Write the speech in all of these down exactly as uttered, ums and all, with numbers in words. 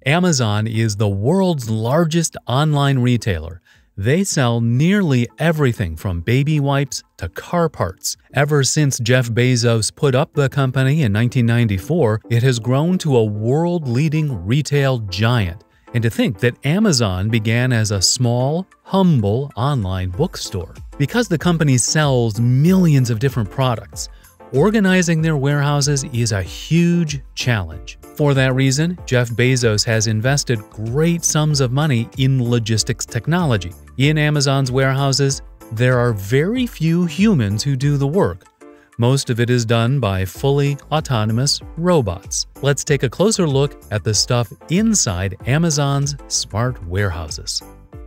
Amazon is the world's largest online retailer. They sell nearly everything from baby wipes to car parts. Ever since Jeff Bezos put up the company in nineteen ninety-four, it has grown to a world-leading retail giant. And to think that Amazon began as a small, humble online bookstore. Because the company sells millions of different products, organizing their warehouses is a huge challenge. For that reason, Jeff Bezos has invested great sums of money in logistics technology. In Amazon's warehouses, there are very few humans who do the work. Most of it is done by fully autonomous robots. Let's take a closer look at the stuff inside Amazon's smart warehouses.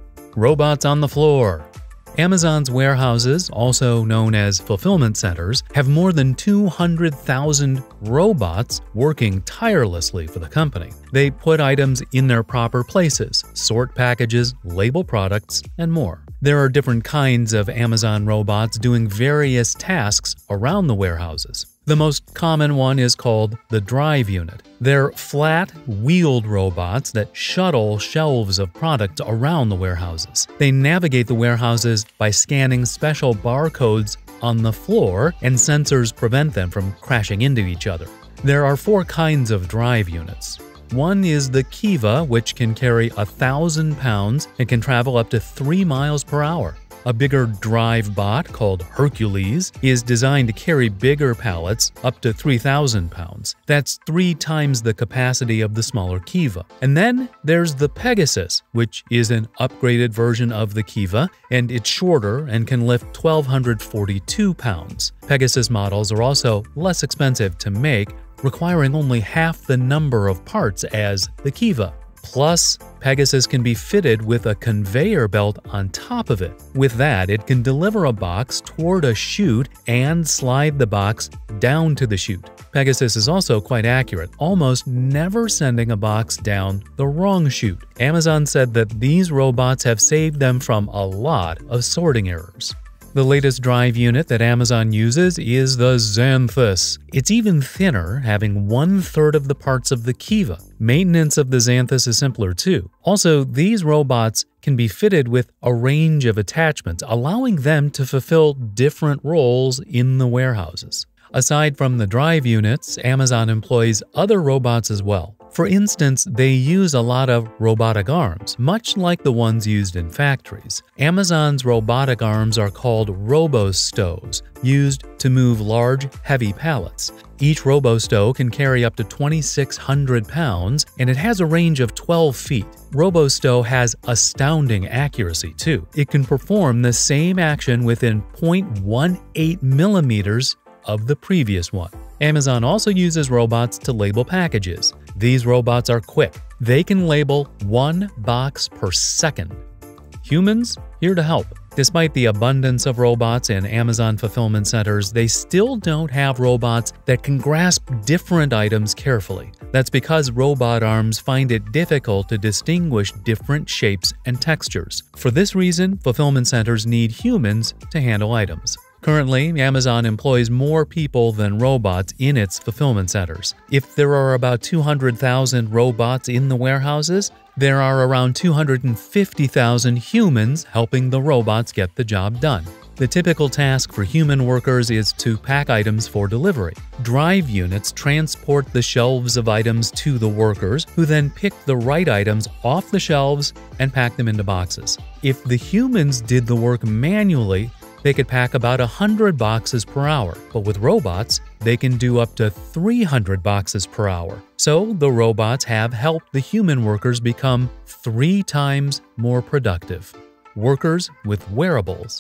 Robots on the floor. Amazon's warehouses, also known as fulfillment centers, have more than two hundred thousand robots working tirelessly for the company. They put items in their proper places, sort packages, label products, and more. There are different kinds of Amazon robots doing various tasks around the warehouses. The most common one is called the drive unit. They're flat, wheeled robots that shuttle shelves of products around the warehouses. They navigate the warehouses by scanning special barcodes on the floor, and sensors prevent them from crashing into each other. There are four kinds of drive units. One is the Kiva, which can carry a thousand pounds and can travel up to three miles per hour. A bigger drive bot called Hercules is designed to carry bigger pallets up to three thousand pounds. That's three times the capacity of the smaller Kiva. And then there's the Pegasus, which is an upgraded version of the Kiva, and it's shorter and can lift one thousand two hundred forty-two pounds. Pegasus models are also less expensive to make, requiring only half the number of parts as the Kiva. Plus, Pegasus can be fitted with a conveyor belt on top of it. With that, it can deliver a box toward a chute and slide the box down to the chute. Pegasus is also quite accurate, almost never sending a box down the wrong chute. Amazon said that these robots have saved them from a lot of sorting errors. The latest drive unit that Amazon uses is the Xanthus. It's even thinner, having one-third of the parts of the Kiva. Maintenance of the Xanthus is simpler too. Also, these robots can be fitted with a range of attachments, allowing them to fulfill different roles in the warehouses. Aside from the drive units, Amazon employs other robots as well. For instance, they use a lot of robotic arms, much like the ones used in factories. Amazon's robotic arms are called robo-stows, used to move large, heavy pallets. Each robo-stow can carry up to two thousand six hundred pounds, and it has a range of twelve feet. Robo-stow has astounding accuracy too. It can perform the same action within zero point one eight millimeters of the previous one. Amazon also uses robots to label packages. These robots are quick. They can label one box per second. Humans here to help. Despite the abundance of robots in Amazon fulfillment centers, they still don't have robots that can grasp different items carefully. That's because robot arms find it difficult to distinguish different shapes and textures. For this reason, fulfillment centers need humans to handle items. Currently, Amazon employs more people than robots in its fulfillment centers. If there are about two hundred thousand robots in the warehouses, there are around two hundred fifty thousand humans helping the robots get the job done. The typical task for human workers is to pack items for delivery. Drive units transport the shelves of items to the workers, who then pick the right items off the shelves and pack them into boxes. If the humans did the work manually, they could pack about one hundred boxes per hour, but with robots, they can do up to three hundred boxes per hour. So the robots have helped the human workers become three times more productive. Workers with wearables.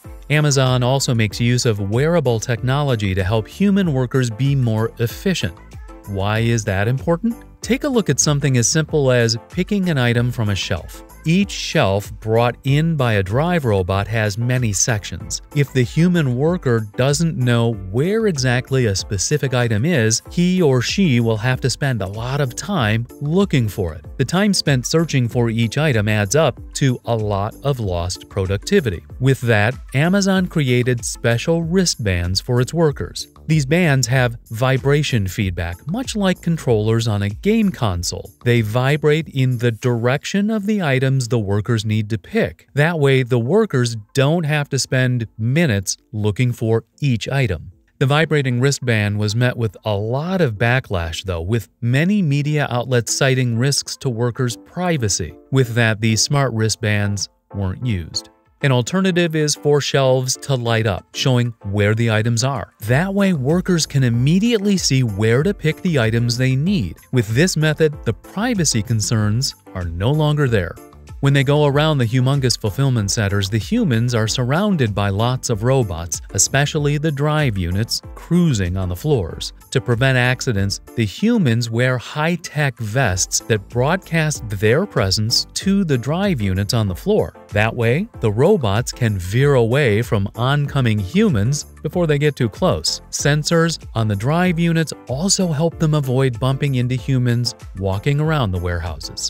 Amazon also makes use of wearable technology to help human workers be more efficient. Why is that important? Take a look at something as simple as picking an item from a shelf. Each shelf brought in by a drive robot has many sections. If the human worker doesn't know where exactly a specific item is, he or she will have to spend a lot of time looking for it. The time spent searching for each item adds up to a lot of lost productivity. With that, Amazon created special wristbands for its workers. These bands have vibration feedback, much like controllers on a game console. They vibrate in the direction of the items the workers need to pick. That way, the workers don't have to spend minutes looking for each item. The vibrating wristband was met with a lot of backlash, though, with many media outlets citing risks to workers' privacy. With that, these smart wristbands weren't used. An alternative is for shelves to light up, showing where the items are. That way, workers can immediately see where to pick the items they need. With this method, the privacy concerns are no longer there. When they go around the humongous fulfillment centers, the humans are surrounded by lots of robots, especially the drive units, cruising on the floors. To prevent accidents, the humans wear high-tech vests that broadcast their presence to the drive units on the floor. That way, the robots can veer away from oncoming humans before they get too close. Sensors on the drive units also help them avoid bumping into humans walking around the warehouses.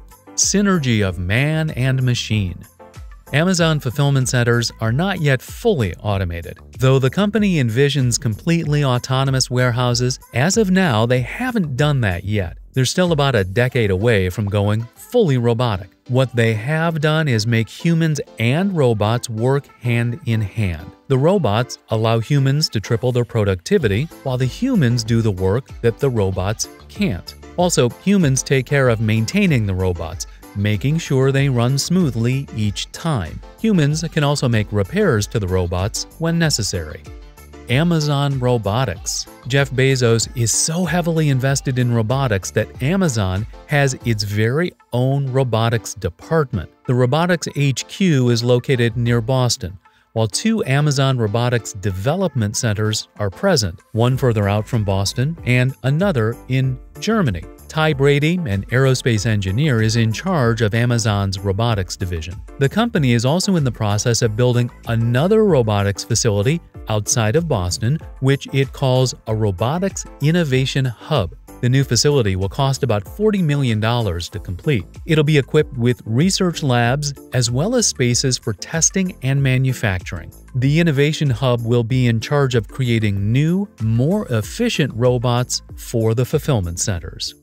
Synergy of man and machine. Amazon fulfillment centers are not yet fully automated. Though the company envisions completely autonomous warehouses, as of now they haven't done that yet. They're still about a decade away from going fully robotic. What they have done is make humans and robots work hand in hand. The robots allow humans to triple their productivity, while the humans do the work that the robots can't. Also, humans take care of maintaining the robots, making sure they run smoothly each time. Humans can also make repairs to the robots when necessary. Amazon Robotics. Jeff Bezos is so heavily invested in robotics that Amazon has its very own robotics department. The Robotics H Q is located near Boston, while two Amazon Robotics development centers are present, one further out from Boston and another in Germany. Ty Brady, an aerospace engineer, is in charge of Amazon's robotics division. The company is also in the process of building another robotics facility outside of Boston, which it calls a Robotics Innovation Hub. The new facility will cost about forty million dollars to complete. It'll be equipped with research labs as well as spaces for testing and manufacturing. The Innovation Hub will be in charge of creating new, more efficient robots for the fulfillment centers.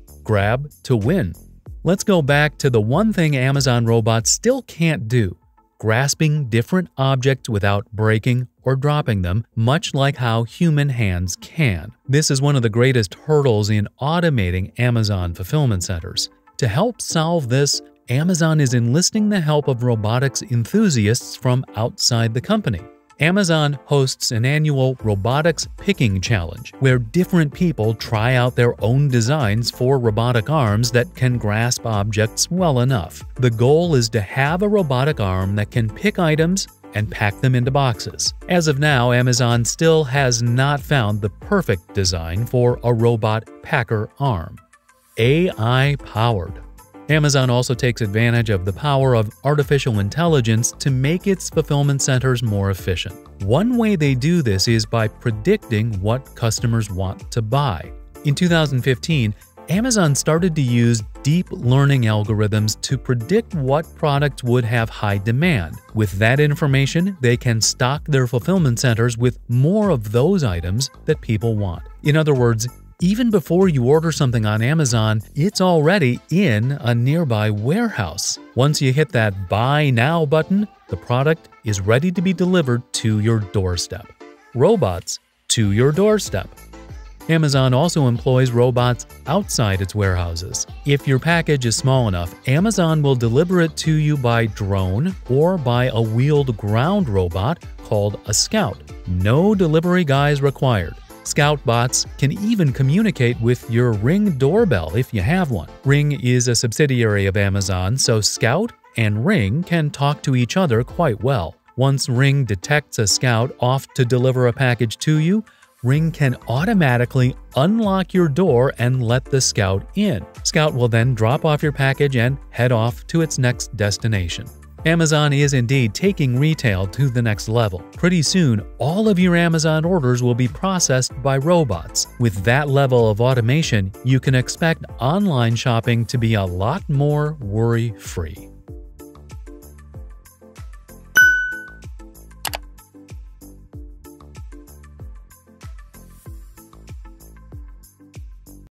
Grab to win. Let's go back to the one thing Amazon robots still can't do: grasping different objects without breaking or dropping them, much like how human hands can. This is one of the greatest hurdles in automating Amazon fulfillment centers. To help solve this, Amazon is enlisting the help of robotics enthusiasts from outside the company. Amazon hosts an annual Robotics Picking Challenge, where different people try out their own designs for robotic arms that can grasp objects well enough. The goal is to have a robotic arm that can pick items and pack them into boxes. As of now, Amazon still has not found the perfect design for a robot packer arm. A I-powered. Amazon also takes advantage of the power of artificial intelligence to make its fulfillment centers more efficient. One way they do this is by predicting what customers want to buy. In two thousand fifteen, Amazon started to use deep learning algorithms to predict what product would have high demand. With that information, they can stock their fulfillment centers with more of those items that people want. In other words, even before you order something on Amazon, it's already in a nearby warehouse. Once you hit that Buy Now button, the product is ready to be delivered to your doorstep. Robots to your doorstep. Amazon also employs robots outside its warehouses. If your package is small enough, Amazon will deliver it to you by drone or by a wheeled ground robot called a Scout. No delivery guys required. Scout bots can even communicate with your Ring doorbell if you have one. Ring is a subsidiary of Amazon, so Scout and Ring can talk to each other quite well. Once Ring detects a Scout off to deliver a package to you, Ring can automatically unlock your door and let the Scout in. Scout will then drop off your package and head off to its next destination. Amazon is indeed taking retail to the next level. Pretty soon, all of your Amazon orders will be processed by robots. With that level of automation, you can expect online shopping to be a lot more worry-free.